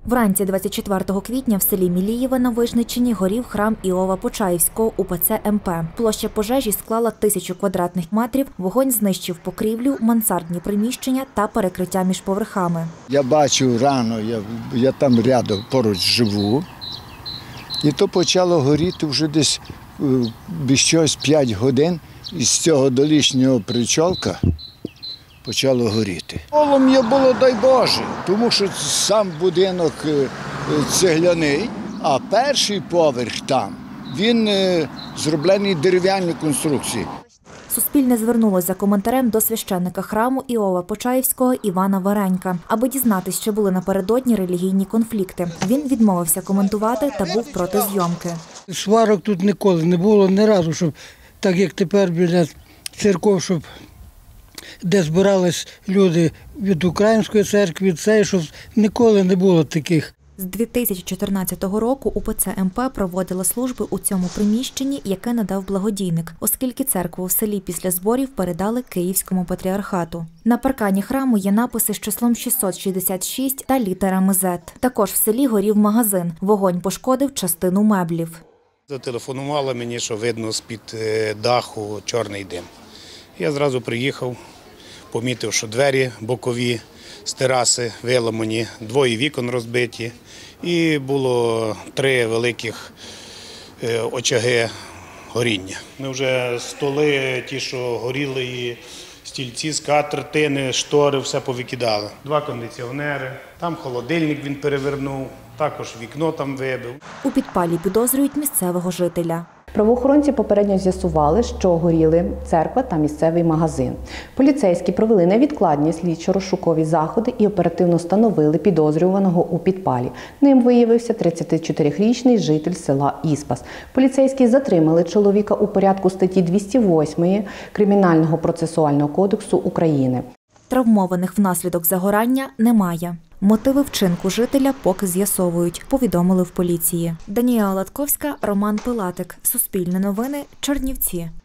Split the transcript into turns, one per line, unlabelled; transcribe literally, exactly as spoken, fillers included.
Вранці двадцять четвертого квітня в селі Мілієве на Вижниччині горів храм Іова Почаївського УПЦ ем пе. Площа пожежі склала тисячу квадратних метрів, вогонь знищив покрівлю, мансардні приміщення та перекриття між поверхами.
Я бачу рано, я, я там рядом поруч живу, і то почало горіти вже десь без чогось п'ять годин, і з цього долішнього причолка почало горіти. Полум'я було, дай Боже, тому що сам будинок цегляний, а перший поверх там, він зроблений дерев'яною конструкцією.
Суспільне звернулося за коментарем до священника храму Іова Почаївського Івана Варенька, аби дізнатися, чи були напередодні релігійні конфлікти. Він відмовився коментувати та був проти зйомки.
Сварок тут ніколи не було, ні разу, щоб так як тепер біля церков, щоб де збирались люди від Української церкви, від цієї, щоб ніколи не було таких.
З дві тисячі чотирнадцятого року УПЦ ем пе проводила служби у цьому приміщенні, яке надав благодійник, оскільки церкву в селі після зборів передали Київському патріархату. На паркані храму є написи з числом шістсот шістдесят шість та літерами зет. Також в селі горів магазин. Вогонь пошкодив частину меблів.
Зателефонували мені, що видно з-під даху чорний дим. Я зразу приїхав, помітив, що двері бокові з тераси виламані, двоє вікон розбиті і було три великих очаги горіння. Ми вже столи, ті, що горіли, і стільці, скатертини, штори, все повикидали. Два кондиціонери, там холодильник він перевернув, також вікно там вибив.
У підпалі підозрюють місцевого жителя.
Правоохоронці попередньо з'ясували, що горіли церква та місцевий магазин. Поліцейські провели невідкладні слідчо-розшукові заходи і оперативно встановили підозрюваного у підпалі. Ним виявився тридцятичотирирічний житель села Іспас. Поліцейські затримали чоловіка у порядку статті двісті восьмої Кримінального процесуального кодексу України.
Травмованих внаслідок загорання немає. Мотиви вчинку жителя поки з'ясовують, повідомили в поліції. Даніела Латковська, Роман Пилатик. Суспільне новини. Чернівці.